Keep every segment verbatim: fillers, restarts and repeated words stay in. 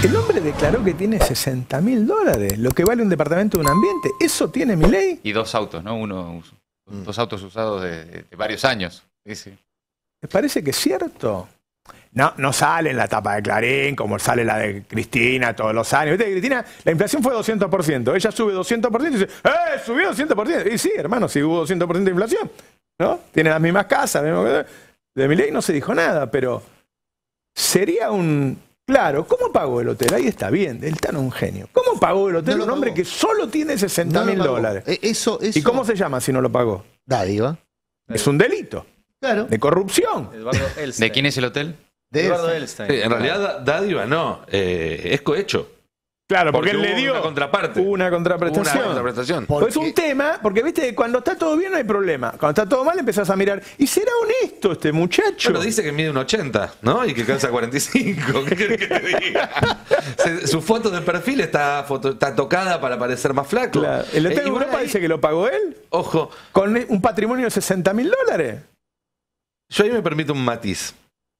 El hombre declaró que tiene sesenta mil dólares, lo que vale un departamento de un ambiente. ¿Eso tiene Milei? Y dos autos, ¿no? Uno, mm. Dos autos usados de, de, de varios años. Sí, sí. ¿Me parece que es cierto? No, no sale en la tapa de Clarín, como sale la de Cristina todos los años. ¿Viste? Cristina, la inflación fue doscientos por ciento. Ella sube doscientos por ciento y dice, ¡eh! Subió doscientos por ciento. Y sí, hermano, si hubo doscientos por ciento de inflación, ¿no? Tiene las mismas casas. Mismo... De Milei no se dijo nada, pero sería un... Claro, ¿cómo pagó el hotel? Ahí está bien, él está en un genio. ¿Cómo pagó el hotel no un hombre pagó. que solo tiene sesenta mil no dólares? Eso, eso... ¿Y cómo se llama si no lo pagó? Dádiva. Es un delito. Claro. De corrupción. ¿De quién es el hotel? De Eduardo Elstein. Sí, en realidad, dádiva no, eh, es cohecho. Claro, porque, porque él le dio una contraparte. Una contraprestación. Una contraprestación. Porque es un tema, porque viste, cuando está todo bien no hay problema. Cuando está todo mal empezás a mirar. ¿Y será honesto este muchacho? Bueno, dice que mide un ochenta, ¿no? Y que calza cuarenta y cinco. ¿Qué querés que te diga? Se, su foto de perfil está, foto, está tocada para parecer más flaco. Claro. ¿El hotel eh, de Europa ahí, dice que lo pagó él? Ojo. ¿Con un patrimonio de sesenta mil dólares? Yo ahí me permito un matiz.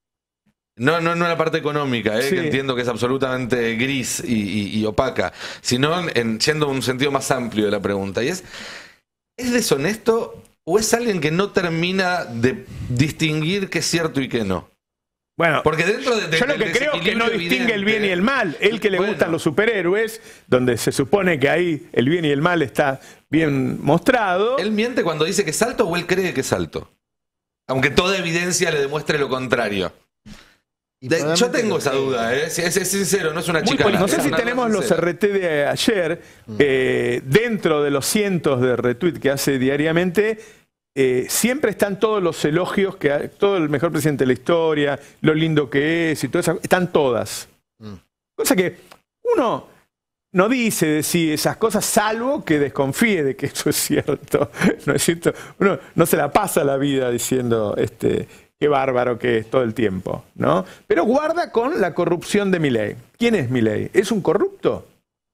No, no, no en la parte económica, ¿eh? Sí. Que entiendo que es absolutamente gris y, y, y opaca, sino en, siendo un sentido más amplio de la pregunta. Y es, ¿es deshonesto o es alguien que no termina de distinguir qué es cierto y qué no? Bueno, porque dentro de, de, yo lo que creo es que no distingue evidente, el bien y el mal. Él que le bueno. gustan los superhéroes, donde se supone que ahí el bien y el mal está bien mostrado. ¿Él miente cuando dice que es alto o él cree que es alto? Aunque toda evidencia le demuestre lo contrario. De, yo tengo esa duda, ¿eh? Si es, es sincero, no es una chica. No sé si tenemos los R T de ayer, eh, dentro de los cientos de retweets que hace diariamente, eh, siempre están todos los elogios, que ha, todo el mejor presidente de la historia, lo lindo que es y todo eso, están todas. Mm. Cosa que uno no dice decir esas cosas, salvo que desconfíe de que eso es cierto. ¿No es cierto? Uno no se la pasa la vida diciendo... este qué bárbaro que es todo el tiempo, ¿no? Pero guarda con la corrupción de Milei. ¿Quién es Milei? ¿Es un corrupto?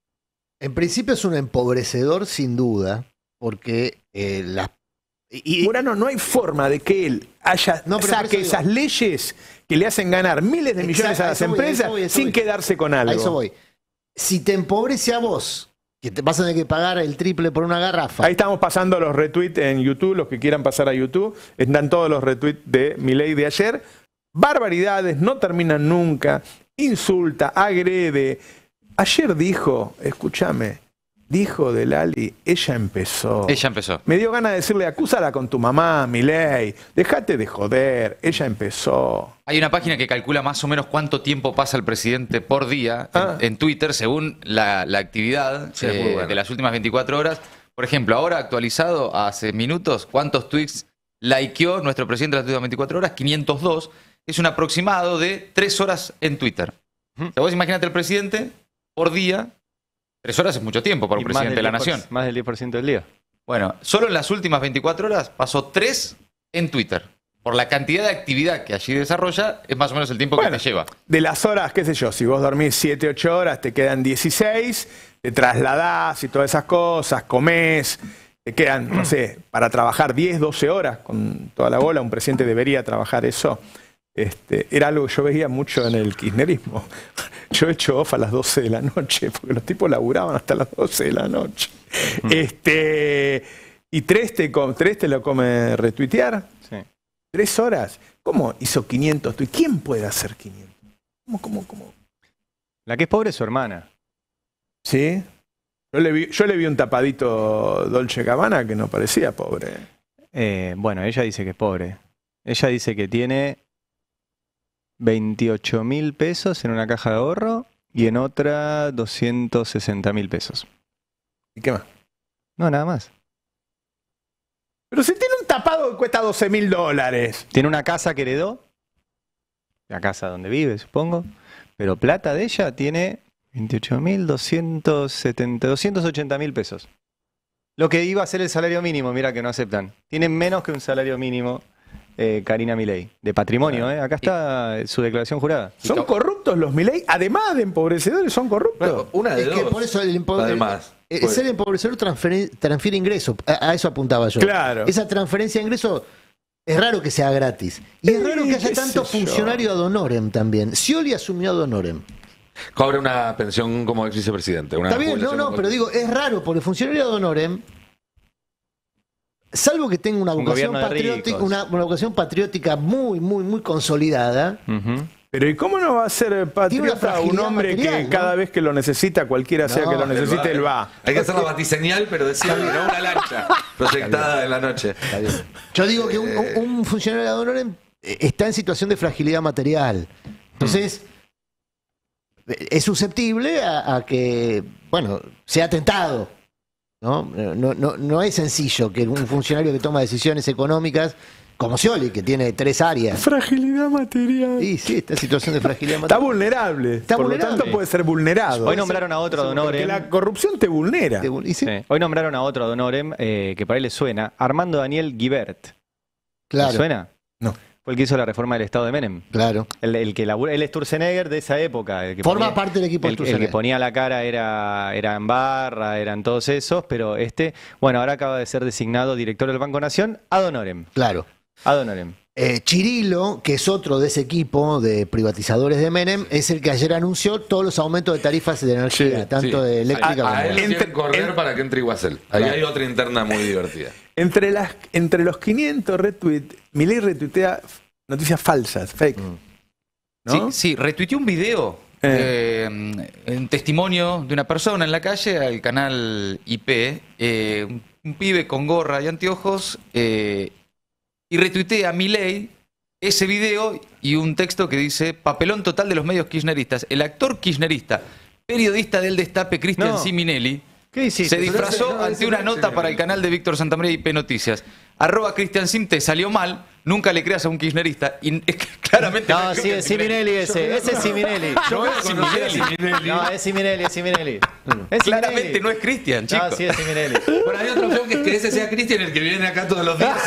En principio es un empobrecedor, sin duda, porque eh, la... Y, Murano, no hay forma de que él haya no, saque esas leyes que le hacen ganar miles de millones Exacto, a las empresas voy, voy, sin voy. quedarse con algo. A eso voy. Si te empobrece a vos, que te vas a tener que pagar el triple por una garrafa. Ahí estamos pasando los retweets en YouTube, los que quieran pasar a YouTube. Están todos los retweets de Milei de ayer. Barbaridades, no terminan nunca. Insulta, agrede. Ayer dijo, escúchame, dijo de Lali, ella empezó. Ella empezó. Me dio ganas de decirle, acúsala con tu mamá, Milei. Déjate de joder, ella empezó. Hay una página que calcula más o menos cuánto tiempo pasa el presidente por día ah. en, en Twitter según la, la actividad sí, eh, bueno. de las últimas veinticuatro horas. Por ejemplo, ahora actualizado hace minutos, ¿cuántos tweets likeó nuestro presidente en las últimas veinticuatro horas? quinientos dos. Es un aproximado de tres horas en Twitter. Uh-huh. O sea, vos imagínate el presidente por día. Tres horas es mucho tiempo para un presidente de la nación. Más del diez por ciento del día. Bueno, solo en las últimas veinticuatro horas pasó tres en Twitter. Por la cantidad de actividad que allí desarrolla, es más o menos el tiempo bueno, que te lleva. De las horas, qué sé yo, si vos dormís siete, ocho horas, te quedan dieciséis, te trasladás y todas esas cosas, comés, te quedan, no sé, para trabajar diez, doce horas con toda la bola. Un presidente debería trabajar eso. Este, era algo que yo veía mucho en el kirchnerismo. Yo he hecho off a las doce de la noche, porque los tipos laburaban hasta las doce de la noche. Uh-huh. este, y tres te, tres te lo come retuitear. Sí. Tres horas. ¿Cómo hizo quinientos? ¿Quién puede hacer quinientos? ¿Cómo, cómo, cómo? La que es pobre es su hermana. ¿Sí? Yo le vi, yo le vi un tapadito Dolce Gabbana que no parecía pobre. Eh, bueno, ella dice que es pobre. Ella dice que tiene veintiocho mil pesos en una caja de ahorro y en otra doscientos sesenta mil pesos. ¿Y qué más? No, nada más. Pero si tiene un tapado que cuesta doce mil dólares. Tiene una casa que heredó, la casa donde vive, supongo, pero plata de ella tiene veintiocho mil doscientos setenta, doscientos ochenta mil pesos. Lo que iba a ser el salario mínimo, mira que no aceptan. Tienen menos que un salario mínimo. Eh, Karina Milei, de patrimonio, ¿eh? Acá está su declaración jurada. ¿Son corruptos los Milei? Además de empobrecedores, ¿son corruptos? Bueno, una de es dos. que por eso el empobrecedor, Además, el ser empobrecedor transfiere, transfiere ingresos. A, a eso apuntaba yo. Claro. Esa transferencia de ingresos es raro que sea gratis. Y es raro que haya tanto funcionario ad honorem también. Scioli asumió ad honorem. Cobra una pensión como ex vicepresidente. Una Está bien, no, no, pero digo, es raro, porque el funcionario ad honorem, salvo que tenga una Un vocación gobierno de patriótica, ricos. una, una vocación patriótica muy, muy, muy consolidada, Ujú. Pero ¿y cómo no va a ser Tiene una patriota un fragilidad hombre material, que ¿no? cada vez que lo necesita, cualquiera sea No, que lo él necesite, él va? Hay que hacer la batiseñal, pero decir, no una lancha proyectada en la noche. yo digo que un, Eh. un- un funcionario ad honorem está en situación de fragilidad material. Entonces, es susceptible a, a que, bueno, sea tentado. ¿no? No, no, no es sencillo que un funcionario que toma decisiones económicas, como Scioli, que tiene tres áreas, Fragilidad material. sí, sí, está en situación de fragilidad Está material. vulnerable. Está por vulnerable. lo tanto puede ser vulnerado. Hoy nombraron a otro ad Porque honorem. la corrupción te vulnera. Y sí, Sí. Hoy nombraron a otro ad honorem eh, que para él le suena, Armando Daniel Guibert. claro, ¿Le suena? No. Fue el que hizo la reforma del Estado de Menem. claro. El, el que labura, él es Sturzenegger de esa época. El que Forma ponía- parte del equipo el, el que Sturzenegger. ponía la cara era, era en Barra, eran todos esos, pero este, bueno, ahora acaba de ser designado director del Banco Nación ad honorem. Claro. Ad honorem. Eh, Chirilo, que es otro de ese equipo de privatizadores de Menem, es el que ayer anunció todos los aumentos de tarifas de energía, Sí, tanto Sí. de eléctrica a, a como él de lo Entre- quieren correr en- para que entre Iguacel. Ahí hay otra interna muy divertida. Entre, las, entre los quinientos retweets, Milei retuitea noticias falsas, fake. ¿No? Sí, sí, retuiteó un video, Eh. eh, un testimonio de una persona en la calle al canal I P, eh, un, un pibe con gorra y anteojos, eh, y retuitea a Milei ese video y un texto que dice: papelón total de los medios kirchneristas. El actor kirchnerista, periodista del Destape, Cristian No. Siminelli, ¿Qué hiciste? se disfrazó no, ante ese una no, nota ese para no. el canal de Víctor Santamaría I P Noticias. Arroba Cristian Sim, te salió mal, nunca le creas a un kirchnerista. Y es que claramente No, es sí, es Siminelli ese. Ese es Siminelli. Yo es conocí a Siminelli. Siminelli. No, es Siminelli, es Siminelli. Es Claramente Siminelli. no es Cristian, chico. No, sí es Siminelli. Bueno, hay otra opción que es que ese sea Cristian, el que viene acá todos los días.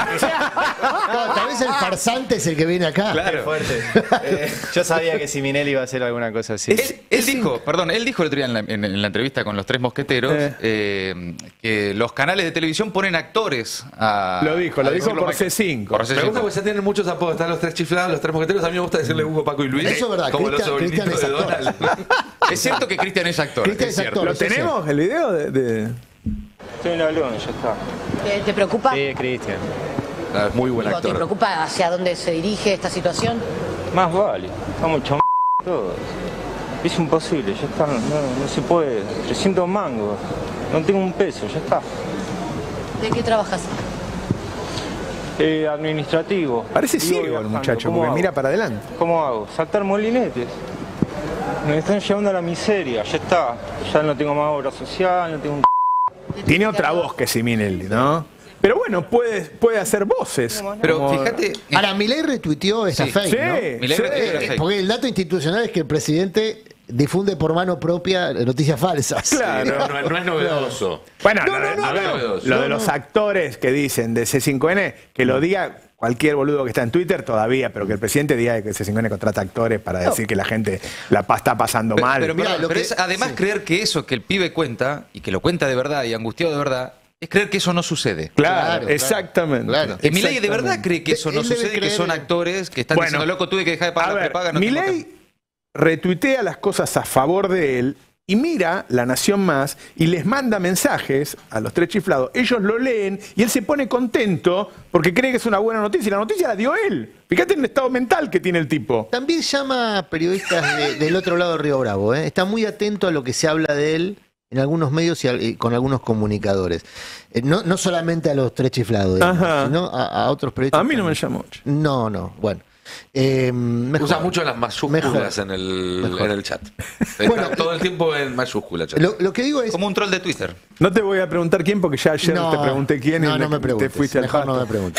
No, tal vez el farsante es el que viene acá. Claro. Fuerte. Eh, yo sabía que Siminelli iba a hacer alguna cosa así. Él, él dijo, perdón, él dijo el otro día en la, en- en la entrevista con los tres mosqueteros Eh. eh, que los canales de televisión ponen actores a. Lo dijo, a lo dijo decirlo por más- C cinco. por C Me gusta cinco. porque ya tienen muchos apodos. Están los tres chiflados, los tres mosqueteros. A mí me gusta decirle Hugo, Paco y Luis. Eso es verdad, Como los Cristian- sobrinitos Cristian de es actor. Donald. Es cierto que Cristian es actor. Cristian es es cierto. actor. ¿Lo Eso es tenemos, el video de...? de- Estoy en la León, ya está. ¿Te, te preocupa? Sí, Cristian. Ah, es muy buen Digo, ¿te actor. preocupa hacia dónde se dirige esta situación? Más vale, estamos chom todos. Es imposible, ya está, no, no se puede. trescientos mangos, no tengo un peso, ya está. ¿De qué trabajas? Eh, administrativo. Parece Vivo ciego el viajando, muchacho, ¿cómo porque hago? mira para adelante. ¿Cómo hago? Saltar molinetes. Me están llevando a la miseria, ya está. Ya no tengo más obra social, no tengo un... Tiene otra voz que Siminelli, ¿no? Pero bueno, puede, puede hacer voces. Pero Como- fíjate. Ahora, Milei retuiteó esa Sí. fake, Sí, ¿no? Milei sí. retuiteó la Eh, fake. Porque el dato institucional es que el presidente difunde por mano propia noticias falsas. Claro. No, no- no es novedoso. Bueno, No, lo, no, de- no, a ver, no. lo de No, los no. actores que dicen de C cinco N, que lo diga cualquier boludo que está en Twitter todavía, pero que el presidente diga que C cinco N contrata actores para decir que la gente la pa- está pasando Pero, mal. pero, Mira, perdón, lo pero que- es además sí. creer que eso que el pibe cuenta, y que lo cuenta de verdad y angustiado de verdad, es creer que eso no sucede. claro, Claro, claro. exactamente. Claro. Que Milei de verdad Exactamente. cree que eso no Él debe sucede, que creer son en- actores que están Bueno, diciendo, loco, tuve que dejar de pagar A la ver, prepaga. No tengo Milei que-". retuitea las cosas a favor de él y mira La Nación Más y les manda mensajes a los tres chiflados. Ellos lo leen y él se pone contento porque cree que es una buena noticia. Y la noticia la dio él. Fíjate en el estado mental que tiene el tipo. También llama a periodistas de- del otro lado del Río Bravo. ¿eh? Está muy atento a lo que se habla de él en algunos medios y, a- y con algunos comunicadores. Eh, no, no solamente a los tres chiflados, digamos, Ajá. sino a, a otros periodistas. A mí no me también. llamó mucho. No, no, bueno. Eh, mejor. Usa mucho las mayúsculas Mejor. en el, Mejor. en el chat. Está Bueno, todo el tiempo en mayúsculas. chat. Lo, lo que digo es... Como un troll de Twitter. No te voy a preguntar quién porque ya ayer No, te pregunté quién no, y no me te preguntes, fuiste al mejor pasto. no me preguntes.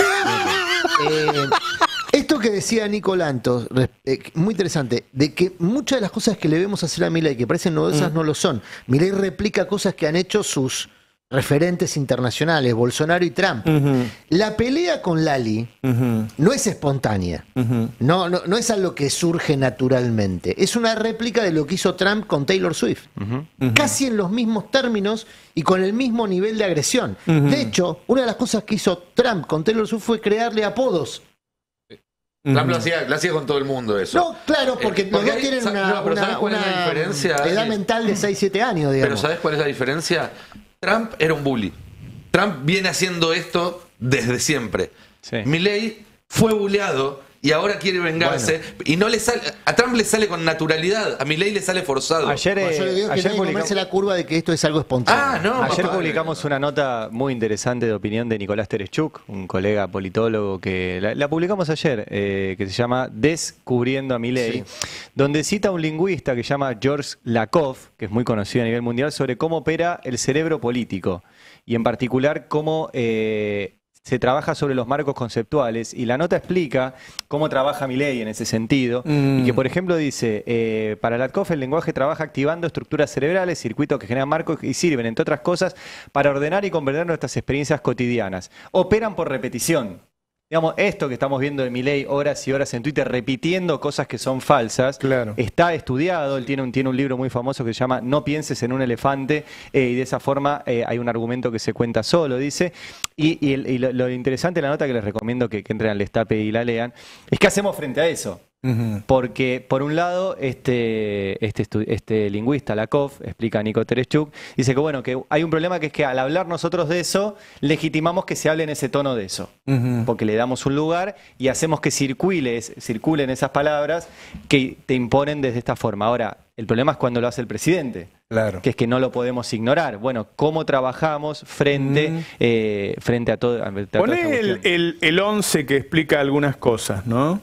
Eh, esto que decía Nico Lantos, res- eh, muy interesante, de que muchas de las cosas que le vemos hacer a Milei que parecen novedosas no lo son. Milei replica cosas que han hecho sus referentes internacionales, Bolsonaro y Trump. Ujú, La pelea con Lali ujú, no es espontánea, ujú. no, no, no es algo que surge naturalmente, es una réplica de lo que hizo Trump con Taylor Swift. Casi en los mismos términos y con el mismo nivel de agresión. De hecho, una de las cosas que hizo Trump con Taylor Swift fue crearle apodos. Trump lo hacía, lo hacía con todo el mundo eso. No, claro, porque, Eh, los porque dos hay- tienen sa- una, no, pero una- ¿sabes cuál es la una diferencia? edad Eh, mental de seis, siete años, Pero digamos. ¿sabes cuál es la diferencia? Trump era un bully. Trump viene haciendo esto desde siempre. Sí. Milei fue bulleado y ahora quiere vengarse. Y no le sale. A Trump le sale con naturalidad. A Milei le sale forzado. Ayer, No, eh, yo le digo que ayer tiene que publicamos- comerse la curva de que esto es algo espontáneo. Ah, no. Ayer papá. publicamos una nota muy interesante de opinión de Nicolás Tereshchuk, un colega politólogo que la, la publicamos ayer, eh, que se llama Descubriendo a Milei, donde cita a un lingüista que se llama George Lakoff, que es muy conocido a nivel mundial, sobre cómo opera el cerebro político y en particular cómo eh, se trabaja sobre los marcos conceptuales, y la nota explica cómo trabaja Milei en ese sentido, Mm. y que por ejemplo dice, eh, para Lakoff el lenguaje trabaja activando estructuras cerebrales, circuitos que generan marcos y sirven, entre otras cosas, para ordenar y comprender nuestras experiencias cotidianas. Operan por repetición. Digamos, esto que estamos viendo de Milei horas y horas en Twitter repitiendo cosas que son falsas, Claro. está estudiado. Él tiene un, tiene un libro muy famoso que se llama No pienses en un elefante, eh, y de esa forma eh, hay un argumento que se cuenta solo, dice. Y, y el- y lo, lo interesante de la nota, que les recomiendo que, que entren al destape y la lean, es qué hacemos frente a eso. Ujú. Porque, por un lado, este, este, estu- este lingüista, Lakoff, explica a Nico Tereshchuk, dice que bueno, que hay un problema, que es que al hablar nosotros de eso, legitimamos que se hable en ese tono de eso. Ujú. Porque le damos un lugar y hacemos que circule, circulen esas palabras que te imponen desde esta forma. Ahora, el problema es cuando lo hace el presidente, Claro. que es que no lo podemos ignorar. Bueno, ¿cómo trabajamos frente, Mm. eh, frente a todo? a toda esta Poné el, cuestión? el, el once que explica algunas cosas, ¿no?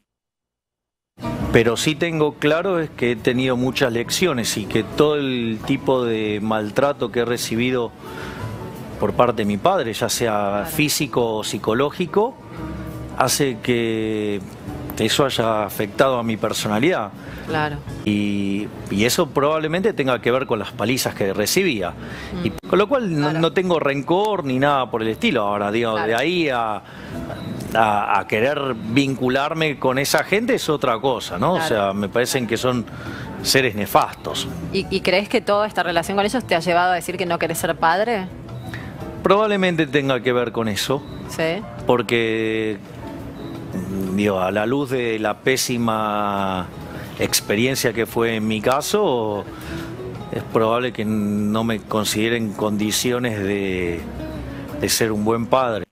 Pero sí tengo claro es que he tenido muchas lecciones y que todo el tipo de maltrato que he recibido por parte de mi padre, ya sea físico o psicológico, hace que eso haya afectado a mi personalidad. Claro. Y, y eso probablemente tenga que ver con las palizas que recibía. Y con lo cual no, Claro. no tengo rencor ni nada por el estilo. Ahora, digo, Claro. de ahí a, a, a querer vincularme con esa gente es otra cosa, ¿no? Claro. O sea, me parecen que son seres nefastos. ¿Y, y crees que toda esta relación con ellos te ha llevado a decir que no querés ser padre? Probablemente tenga que ver con eso, Sí. porque, digo, a la luz de la pésima experiencia que fue en mi caso, es probable que no me considere en condiciones de, de ser un buen padre.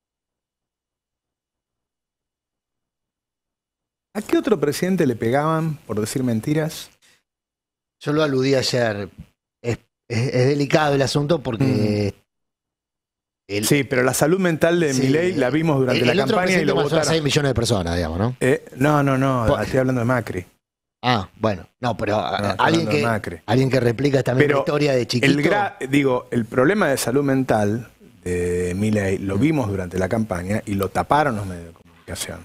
¿A qué otro presidente le pegaban por decir mentiras? Yo lo aludí ayer. Es, es- es delicado el asunto porque... el- Sí, pero la salud mental de sí, Milei la vimos durante el- la el otro campaña y presidente lo mató a votaron. seis millones de personas, digamos, ¿no? Eh, no, no, no, Po- estoy hablando de Macri. Ah, bueno. No, pero a- No, a- estoy alguien, hablando de que, Macri. alguien que replica esta misma Pero historia de chiquito... El gra- digo, el problema de salud mental de Milei lo vimos durante la campaña y lo taparon los medios de comunicación.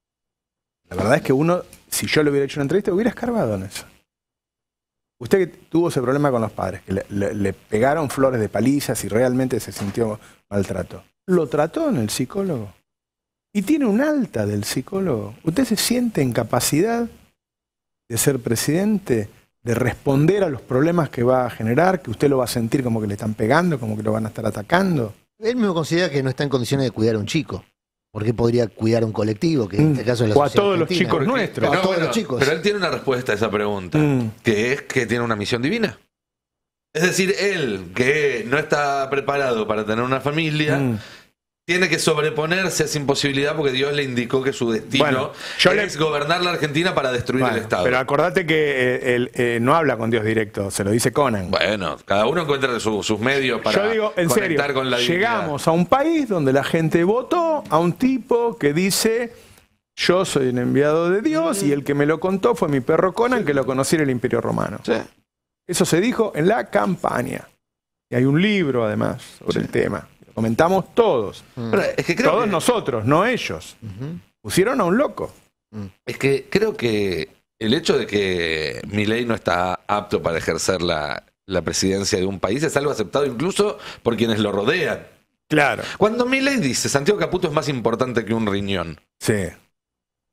La verdad es que uno, si yo le hubiera hecho una entrevista, hubiera escarbado en eso. Usted que tuvo ese problema con los padres, que le, le- le pegaron flores de palizas y realmente se sintió maltrato. ¿Lo trató en el psicólogo? Y tiene un alta del psicólogo. ¿Usted se siente en capacidad de ser presidente, de responder a los problemas que va a generar, que usted lo va a sentir como que le están pegando, como que lo van a estar atacando? Él mismo considera que no está en condiciones de cuidar a un chico. ¿Por qué podría cuidar a un colectivo? Que en este caso es la O a sociedad todos los argentina. chicos nuestros. A todos los chicos. Pero él tiene una respuesta a esa pregunta, Mm. que es que tiene una misión divina. Es decir, él, que no está preparado para tener una familia, Mm. tiene que sobreponerse a esa imposibilidad porque Dios le indicó que su destino Bueno, yo es le- gobernar la Argentina para destruir Bueno, el Estado. pero acordate que eh, él eh, no habla con Dios directo, se lo dice Conan. Bueno, cada uno encuentra su- sus medios para Yo digo, en serio, conectar con la divinidad. llegamos a un país donde la gente votó a un tipo que dice, yo soy un enviado de Dios y el que me lo contó fue mi perro Conan, que lo conocí en el Imperio Romano. Sí. Eso se dijo en la campaña. Y hay un libro, además, sobre el tema. Lo comentamos todos. Pero es que creo Todos que- nosotros, no ellos. Ujú. Pusieron a un loco. Es que creo que el hecho de que Milei no está apto para ejercer la, la presidencia de un país es algo aceptado incluso por quienes lo rodean. Claro. Cuando Milei dice Santiago Caputo es más importante que un riñón, Sí.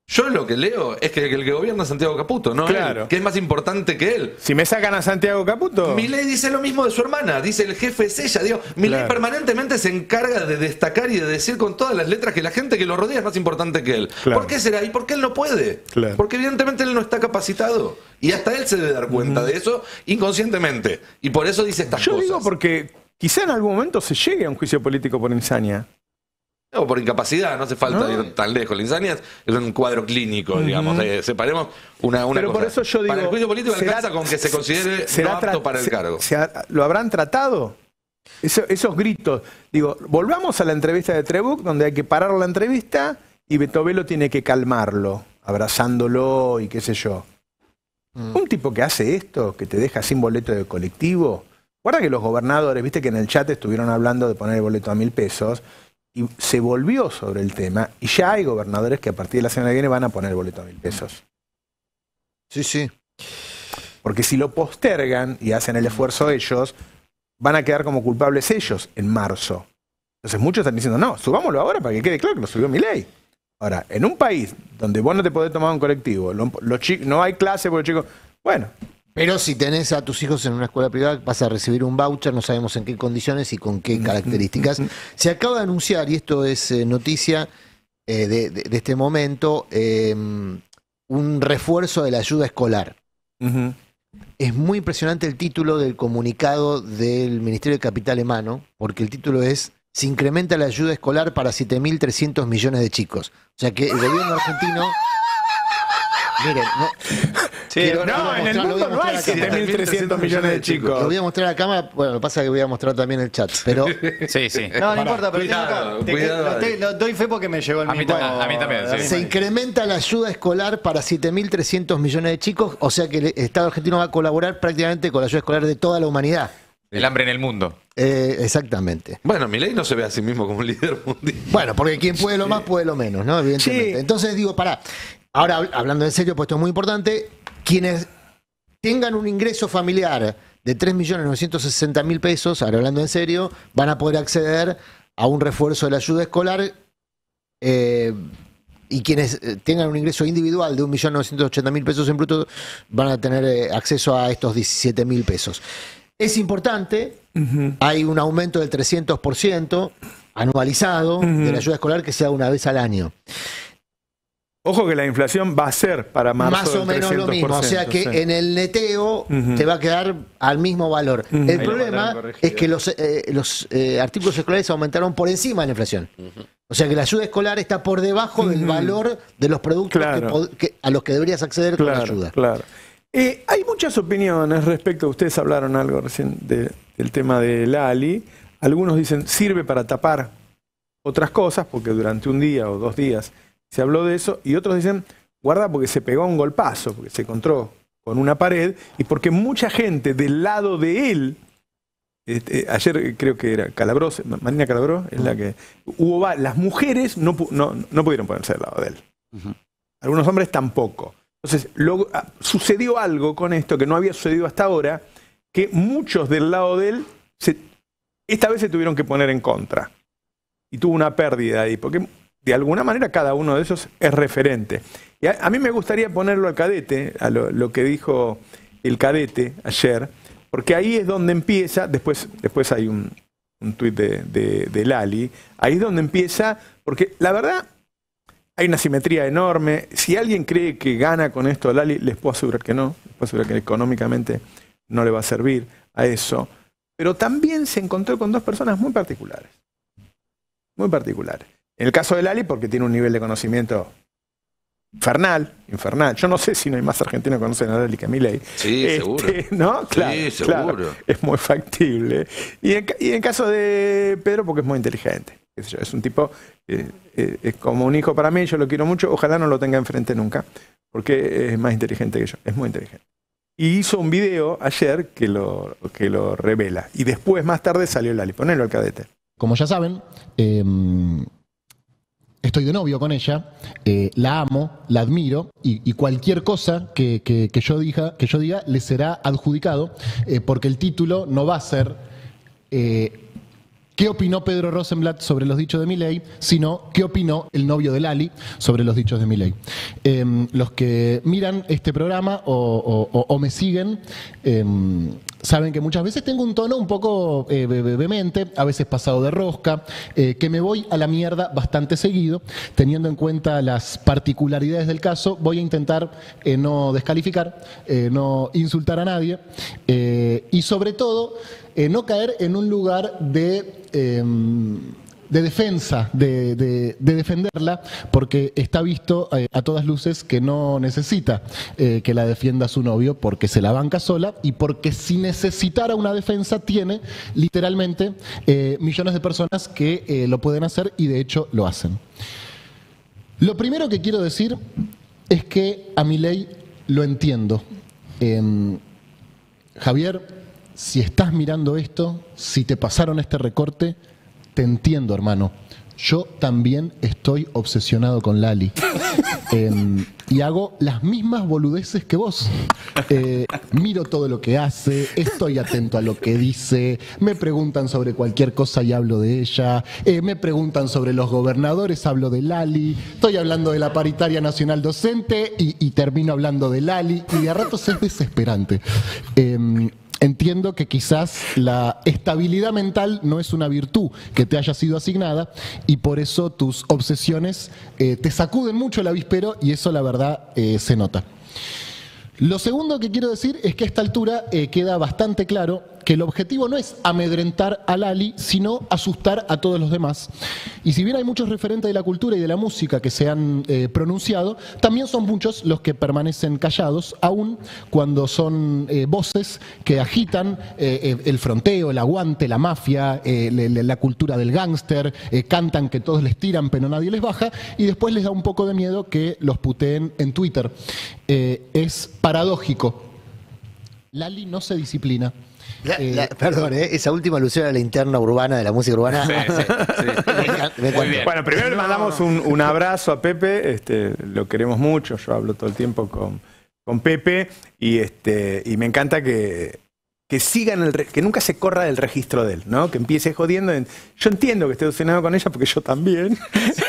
Yo lo que leo es que el que gobierna es Santiago Caputo, ¿no? Claro. Él, que es más importante que él. Si me sacan a Santiago Caputo... Milei dice lo mismo de su hermana, dice el jefe es ella. Digo, Milei Claro. permanentemente se encarga de destacar y de decir con todas las letras que la gente que lo rodea es más importante que él. Claro. ¿Por qué será? ¿Y por qué él no puede? Claro. Porque evidentemente él no está capacitado. Y hasta él se debe dar cuenta de eso inconscientemente. Y por eso dice estas Yo cosas. digo porque quizá en algún momento se llegue a un juicio político por insania. No, por incapacidad, no hace falta No. ir tan lejos. La insania es un cuadro clínico, digamos. Eh, separemos una, una Pero cosa. por eso yo digo... Para el juicio político ¿será- alcanza con que se considere será no apto tra- para el se- cargo. se ha- ¿Lo habrán tratado? Eso- esos gritos. Digo, volvamos a la entrevista de Trebuch, donde hay que parar la entrevista y Betovelo tiene que calmarlo, abrazándolo y qué sé yo. Mm. Un tipo que hace esto, que te deja sin boleto de colectivo. Guarda que los gobernadores, viste que en el chat estuvieron hablando de poner el boleto a mil pesos y se volvió sobre el tema y ya hay gobernadores que a partir de la semana que viene van a poner el boleto a mil pesos. Sí, sí. Porque si lo postergan y hacen el esfuerzo ellos, van a quedar como culpables ellos en marzo. Entonces muchos están diciendo, no, subámoslo ahora para que quede claro que lo subió Milei. Ahora, en un país donde vos no te podés tomar un colectivo, lo- los chi- no hay clase porque los chicos... Bueno, Pero si tenés a tus hijos en una escuela privada, vas a recibir un voucher, no sabemos en qué condiciones y con qué características. Se acaba de anunciar, y esto es eh, noticia eh, de, de- de este momento, eh, un refuerzo de la ayuda escolar. ujú. Es muy impresionante el título del comunicado del Ministerio de Capital Emano, porque el título es "Se incrementa la ayuda escolar para siete mil trescientos millones de chicos". O sea que el gobierno argentino... Miren, no, Sí, quiero- no, quiero no, en el mostrar- lo voy a mundo no mostrar hay acá. siete mil trescientos millones de Lo chicos. voy a mostrar a la cámara, bueno, lo que pasa es que voy a mostrar también el chat, pero Sí, sí. No, no importa, pero tengo Cuidado, acá. Te- cuidado, lo, te- Ale. lo doy fe porque me llegó el A mí mismo. ta- a mí también, sí. la misma se lista. incrementa la ayuda escolar para siete mil trescientos millones de chicos, o sea que el Estado argentino va a colaborar prácticamente con la ayuda escolar de toda la humanidad. El hambre en el mundo. Eh, exactamente. Bueno, Milei no se ve a sí mismo como un líder mundial. Bueno, porque quien puede lo más puede lo menos, ¿no? Evidentemente. Sí. Entonces digo, pará, ahora hab- hablando en serio, pues esto es muy importante, quienes tengan un ingreso familiar de tres millones novecientos sesenta mil pesos, ahora hablando en serio, van a poder acceder a un refuerzo de la ayuda escolar eh, y quienes eh, tengan un ingreso individual de un millón novecientos ochenta mil pesos en bruto van a tener eh, acceso a estos diecisiete mil pesos. Es importante, hay un aumento del trescientos por ciento anualizado de la ayuda escolar que sea una vez al año. Ojo que la inflación va a ser para marzo Más o del menos lo mismo, o sea que trescientos por ciento, en el neteo Ujú. te va a quedar al mismo valor. Ujú. El Ahí lo problema mandaron corregido. es que los, eh, los eh, artículos escolares aumentaron por encima de la inflación. O sea que la ayuda escolar está por debajo del valor de los productos Claro. que pod- que- a los que deberías acceder con la Claro, ayuda. claro. Eh, hay muchas opiniones respecto, ustedes hablaron algo recién de- del tema de Lali. Algunos dicen sirve para tapar otras cosas, porque durante un día o dos días se habló de eso, y otros dicen, guarda porque se pegó un golpazo, porque se encontró con una pared, y porque mucha gente del lado de él, este, ayer creo que era Calabró, Marina Calabró, es la que hubo va- las mujeres no, pu- no, no pudieron ponerse del lado de él. Algunos hombres tampoco. Entonces, luego, ah, sucedió algo con esto que no había sucedido hasta ahora, que muchos del lado de él, se- esta vez se tuvieron que poner en contra. Y tuvo una pérdida ahí, porque de alguna manera cada uno de esos es referente. Y a, a mí me gustaría ponerlo al cadete, a lo, lo que dijo el cadete ayer, porque ahí es donde empieza, después, después hay un, un tuit de, de, de Lali, ahí es donde empieza, porque la verdad... Hay una simetría enorme. Si alguien cree que gana con esto Lali, les puedo asegurar que no. Les puedo asegurar que económicamente no le va a servir a eso. Pero también se encontró con dos personas muy particulares. Muy particulares. En el caso de Lali, porque tiene un nivel de conocimiento infernal. infernal. Yo no sé si no hay más argentinos que conocen a Lali que a Milei. Sí, Este, seguro. ¿no? Claro, Sí, seguro. claro. Es muy factible. Y en, ca- y en caso de Pedro, porque es muy inteligente. Qué sé yo, es un tipo, eh, eh, es como un hijo para mí, yo lo quiero mucho, ojalá no lo tenga enfrente nunca, porque es más inteligente que yo, es muy inteligente. Y hizo un video ayer que lo, que lo revela. Y después, más tarde, salió Lali. Ponelo al cadete. Como ya saben, eh, estoy de novio con ella, eh, la amo, la admiro y, y cualquier cosa que, que- que yo diga, que yo diga le será adjudicado, eh, porque el título no va a ser eh, qué opinó Pedro Rosenblatt sobre los dichos de Milei, sino qué opinó el novio de Lali sobre los dichos de Milei. Eh, los que miran este programa o, o, o me siguen eh, saben que muchas veces tengo un tono un poco eh, vehemente, a veces pasado de rosca, eh, que me voy a la mierda bastante seguido. Teniendo en cuenta las particularidades del caso, voy a intentar eh, no descalificar, eh, no insultar a nadie eh, y sobre todo eh, no caer en un lugar de... Eh, de defensa, de, de, de defenderla, porque está visto eh, a todas luces que no necesita eh, que la defienda su novio, porque se la banca sola y porque si necesitara una defensa tiene literalmente eh, millones de personas que eh, lo pueden hacer y de hecho lo hacen. Lo primero que quiero decir es que a Milei lo entiendo. Eh, Javier, si estás mirando esto, si te pasaron este recorte, te entiendo, hermano. Yo también estoy obsesionado con Lali. Eh, y hago las mismas boludeces que vos. Eh, miro todo lo que hace, estoy atento a lo que dice, me preguntan sobre cualquier cosa y hablo de ella, eh, me preguntan sobre los gobernadores, hablo de Lali, estoy hablando de la paritaria nacional docente y, y termino hablando de Lali, y de a ratos es desesperante. Eh, Entiendo que quizás la estabilidad mental no es una virtud que te haya sido asignada y por eso tus obsesiones eh, te sacuden mucho el avispero y eso la verdad eh, se nota. Lo segundo que quiero decir es que a esta altura eh, queda bastante claro que el objetivo no es amedrentar a Lali, sino asustar a todos los demás. Y si bien hay muchos referentes de la cultura y de la música que se han eh, pronunciado, también son muchos los que permanecen callados, aun cuando son eh, voces que agitan eh, el fronteo, el aguante, la mafia, eh, le, le, la cultura del gángster, eh, cantan que todos les tiran pero nadie les baja, y después les da un poco de miedo que los puteen en Twitter. Eh, es paradójico. Lali no se disciplina. La, la, perdón, ¿eh? Esa última alusión a la interna urbana de la música urbana. Sí, sí, sí. Me, me bueno, primero le mandamos un, un abrazo a Pepe, este, lo queremos mucho, yo hablo todo el tiempo con, con Pepe y, este, y me encanta que, que sigan, el, que nunca se corra del registro de él, ¿no? Que empiece jodiendo. En, yo entiendo que esté obsesionado con ella porque yo también. Sí.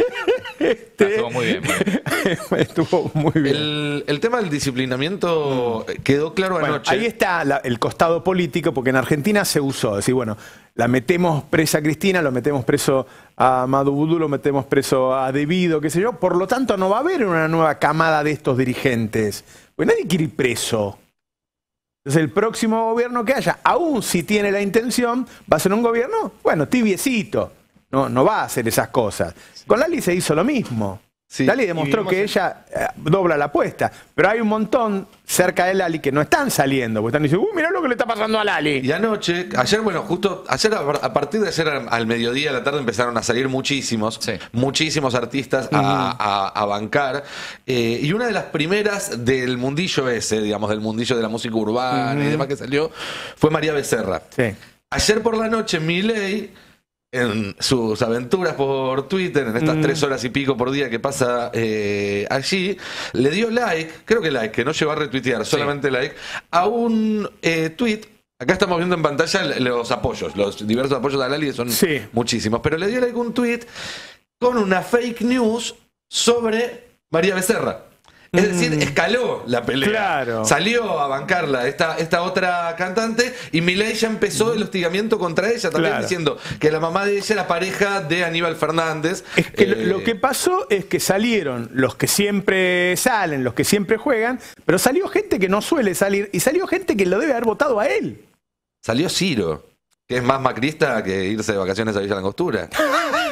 Este, estuvo muy bien, muy bien. Estuvo muy bien. El, el tema del disciplinamiento mm. quedó claro bueno, anoche. Ahí está la, el costado político, porque en Argentina se usó. Decir, bueno, la metemos presa a Cristina, lo metemos preso a Maduro, lo metemos preso a Debido, qué sé yo. Por lo tanto, no va a haber una nueva camada de estos dirigentes. Porque nadie quiere ir preso. Entonces, el próximo gobierno que haya, aún si tiene la intención, va a ser un gobierno, bueno, tibiecito. No, no va a hacer esas cosas. Con Lali se hizo lo mismo. Sí. Lali demostró que en... ella eh, dobla la apuesta. Pero hay un montón cerca de Lali que no están saliendo. Porque están diciendo, uy, mirá lo que le está pasando a Lali. Y anoche, ayer, bueno, justo ayer a partir de ayer al mediodía, a la tarde, empezaron a salir muchísimos, sí. muchísimos artistas a, uh-huh. a, a bancar. Eh, y una de las primeras del mundillo ese, digamos, del mundillo de la música urbana uh-huh. y demás que salió, fue María Becerra. Sí. Ayer por la noche, Milei, en sus aventuras por Twitter, en estas mm. tres horas y pico por día que pasa eh, allí, le dio like, creo que like, que no llegó a retuitear, solamente sí. like, a un eh, tweet. Acá estamos viendo en pantalla los apoyos, los diversos apoyos de Lali, son sí. muchísimos, pero le dio like a un tweet con una fake news sobre María Becerra. Es decir, escaló la pelea. Claro. Salió a bancarla esta, esta otra cantante y Milei ya empezó el hostigamiento contra ella, también claro. diciendo que la mamá de ella era pareja de Aníbal Fernández. Es que eh, lo, lo que pasó es que salieron los que siempre salen, los que siempre juegan, pero salió gente que no suele salir y salió gente que lo debe haber votado a él. Salió Ciro, que es más macrista que irse de vacaciones a Villa Langostura.